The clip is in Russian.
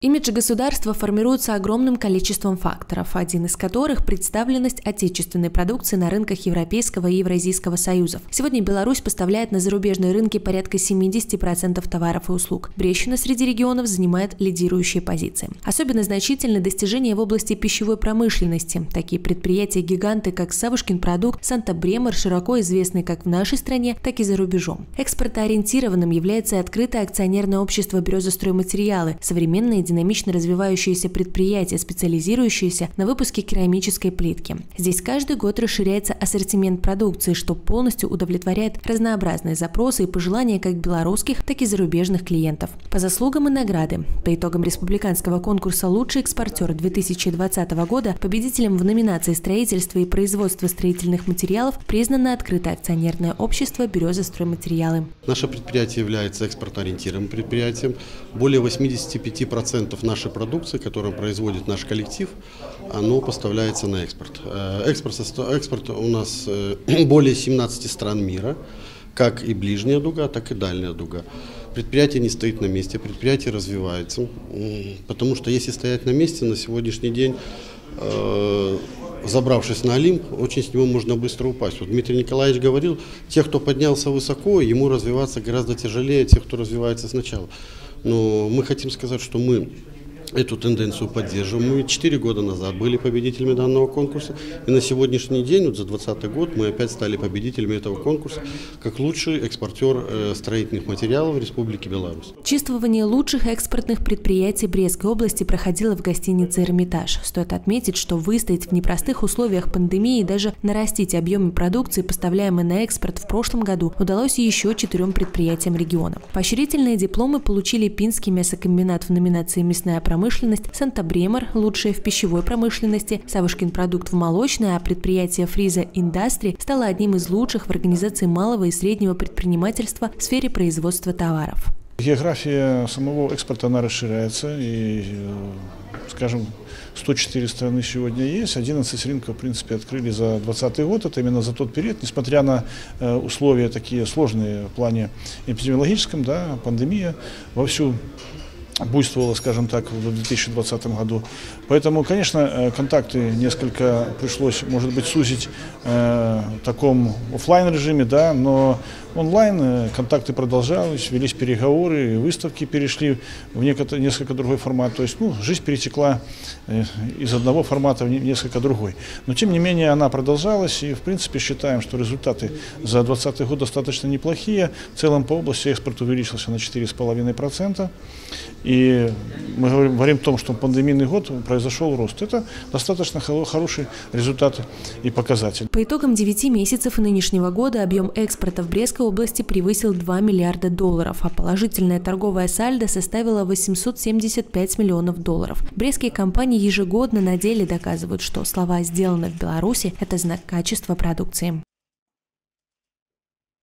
Имидж государства формируется огромным количеством факторов, один из которых – представленность отечественной продукции на рынках Европейского и Евразийского союзов. Сегодня Беларусь поставляет на зарубежные рынки порядка 70% товаров и услуг. Брещина среди регионов занимает лидирующие позиции. Особенно значительны достижения в области пищевой промышленности. Такие предприятия-гиганты, как Савушкин продукт, Санта-Бремор, широко известны как в нашей стране, так и за рубежом. Экспортоориентированным является и открытое акционерное общество «Береза-стройматериалы», современные динамично развивающиеся предприятия, специализирующиеся на выпуске керамической плитки. Здесь каждый год расширяется ассортимент продукции, что полностью удовлетворяет разнообразные запросы и пожелания как белорусских, так и зарубежных клиентов. По заслугам и награды. По итогам республиканского конкурса «Лучший экспортер 2020 года» победителем в номинации «Строительство и производство строительных материалов» признано открытое акционерное общество «Береза-стройматериалы». Наше предприятие является экспортоориентированным предприятием. Более 85% нашей продукции, которую производит наш коллектив, оно поставляется на экспорт. Экспорт у нас более 17 стран мира, как и ближняя дуга, так и дальняя дуга. Предприятие не стоит на месте, предприятие развивается, потому что если стоять на месте на сегодняшний день, забравшись на Олимп, очень с него можно быстро упасть. Вот Дмитрий Николаевич говорил, тех, кто поднялся высоко, ему развиваться гораздо тяжелее тех, кто развивается сначала. Но мы хотим сказать, что мы эту тенденцию поддерживаем. Мы 4 года назад были победителями данного конкурса, и на сегодняшний день, вот за 2020 год, мы опять стали победителями этого конкурса как лучший экспортер строительных материалов в Республике Беларусь. Чествование лучших экспортных предприятий Брестской области проходило в гостинице «Эрмитаж». Стоит отметить, что выстоять в непростых условиях пандемии и даже нарастить объемы продукции, поставляемой на экспорт в прошлом году, удалось еще 4 предприятиям региона. Поощрительные дипломы получили Пинский мясокомбинат в номинации «Мясная промышленность», Санта-Бремор – лучшее в пищевой промышленности, Савушкин продукт в молочной, а предприятие Фриза Индастри стало одним из лучших в организации малого и среднего предпринимательства в сфере производства товаров. География самого экспорта, она расширяется, и, скажем, 104 страны сегодня есть, 11 рынков, в принципе, открыли за 2020 год, это именно за тот период, несмотря на условия такие сложные в плане эпидемиологическом, да, пандемия вовсю буйствовало, скажем так, в 2020 году. Поэтому, конечно, контакты несколько пришлось, может быть, сузить в таком офлайн режиме, да, но онлайн контакты продолжались, велись переговоры, выставки перешли в несколько другой формат. То есть, жизнь перетекла из одного формата в несколько другой. Но, тем не менее, она продолжалась, и, в принципе, считаем, что результаты за 2020 год достаточно неплохие. В целом по области экспорт увеличился на 4,5%. И мы говорим о том, что пандемийный год произошел рост. Это достаточно хороший результат и показатель. По итогам 9 месяцев нынешнего года объем экспорта в Брестской области превысил $2 миллиарда, а положительное торговое сальдо составило $875 миллионов. Брестские компании ежегодно на деле доказывают, что слова «сделано в Беларуси» – это знак качества продукции.